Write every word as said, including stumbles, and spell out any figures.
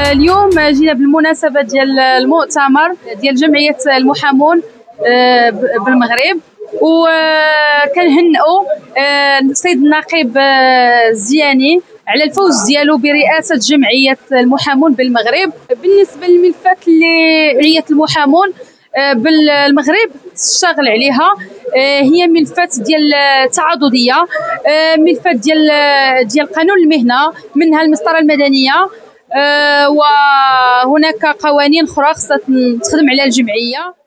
اليوم جينا بالمناسبة ديال المؤتمر ديال جمعية المحامون بالمغرب، وكنهنئوا السيد النقيب الزياني على الفوز ديالو برئاسة جمعية المحامون بالمغرب. بالنسبة للملفات اللي جمعية المحامون بالمغرب تشتغل عليها هي ملفات ديال التعاضدية، ملفات ديال ديال قانون المهنة، منها المسطرة المدنية، وهناك قوانين أخرى خصها تخدم على الجمعية.